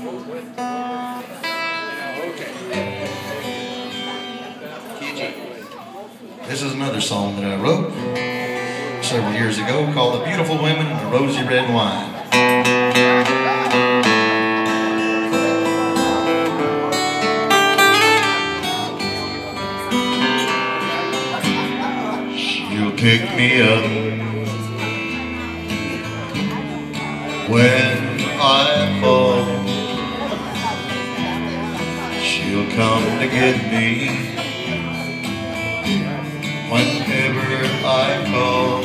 This is another song that I wrote several years ago called The Beautiful Women and the Rosy Red Wine. She'll pick me up when I fall. She'll come to get me whenever I call.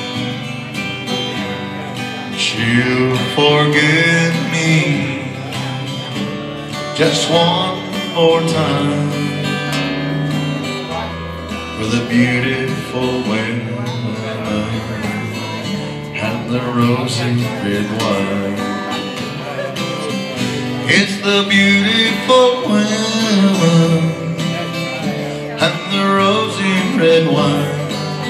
She'll forgive me just one more time for the beautiful women and the rosy red wine. It's the beautiful women and the rosy red wine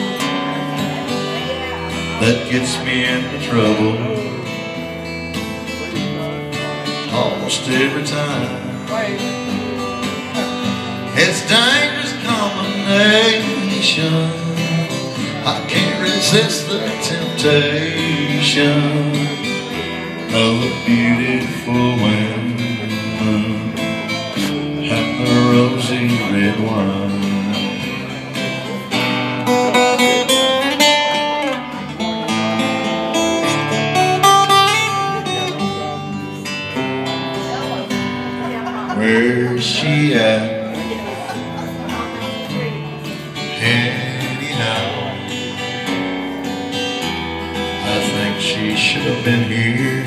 that gets me into trouble almost every time. It's dangerous combination, I can't resist the temptation of the beautiful women and the rosy red wine. Where's she at? Anyhow, I think she should have been here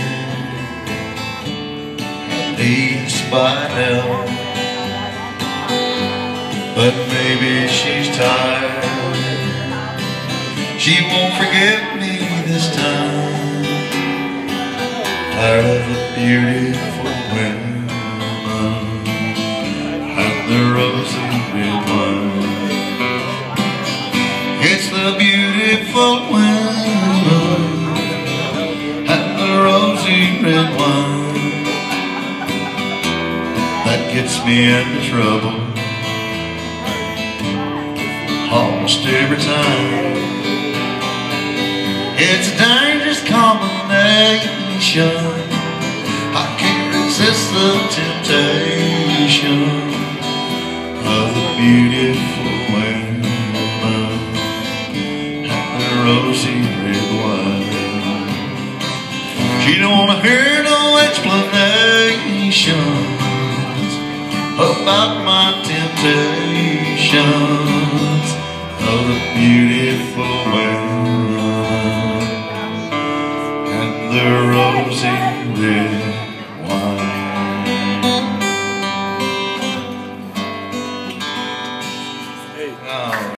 at least by now. But maybe she's tired, she won't forgive me this time. Tired of the beautiful women and the rosy red wine. It's the beautiful women and the rosy red wine that gets me into trouble almost every time. It's a dangerous combination, I can't resist the temptation of the beautiful women and the rosy red wine. She don't want to hear no explanations about my temptations of the beautiful women and the rosy red